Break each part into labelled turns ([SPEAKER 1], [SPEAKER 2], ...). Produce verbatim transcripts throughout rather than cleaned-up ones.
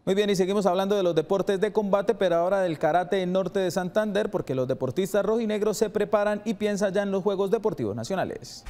[SPEAKER 1] Muy bien, y seguimos hablando de los deportes de combate, pero ahora del karate en Norte de Santander, porque los deportistas rojinegros se preparan y piensan ya en los Juegos Deportivos Nacionales.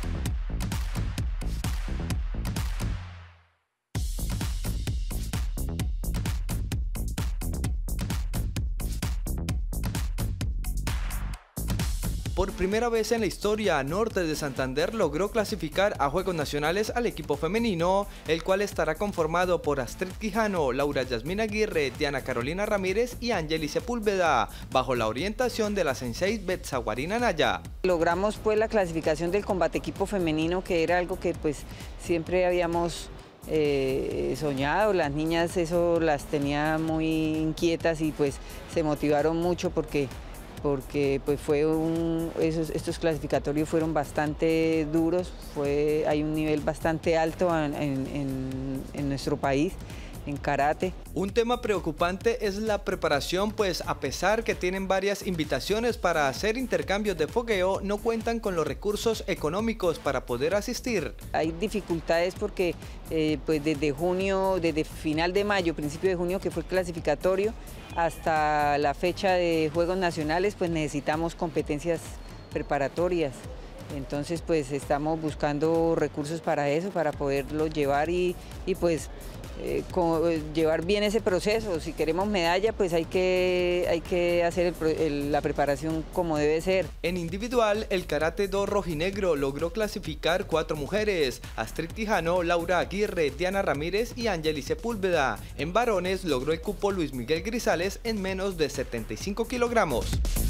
[SPEAKER 2] Por primera vez en la historia, Norte de Santander logró clasificar a Juegos Nacionales al equipo femenino, el cual estará conformado por Astrid Quijano, Laura Yasmín Aguirre, Diana Carolina Ramírez y Angeli Sepúlveda, bajo la orientación de la sensei Betsaguarina Naya.
[SPEAKER 3] Logramos pues la clasificación del combate equipo femenino, que era algo que pues siempre habíamos eh, soñado. Las niñas eso las tenía muy inquietas y pues se motivaron mucho porque porque pues fue un, esos, estos clasificatorios fueron bastante duros, fue, hay un nivel bastante alto en, en, en nuestro país en karate.
[SPEAKER 2] Un tema preocupante es la preparación, pues a pesar que tienen varias invitaciones para hacer intercambios de fogueo, no cuentan con los recursos económicos para poder asistir.
[SPEAKER 3] Hay dificultades porque eh, pues desde junio, desde final de mayo, principio de junio, que fue clasificatorio, hasta la fecha de Juegos Nacionales, pues necesitamos competencias preparatorias. Entonces pues estamos buscando recursos para eso, para poderlo llevar y, y pues eh, con, llevar bien ese proceso. Si queremos medalla, pues hay que, hay que hacer el, el, la preparación como debe ser.
[SPEAKER 2] En individual, el karate do rojinegro logró clasificar cuatro mujeres: Astrid Quijano, Laura Aguirre, Diana Ramírez y Angeli Sepúlveda. En varones logró el cupo Luis Miguel Grisales en menos de setenta y cinco kilogramos.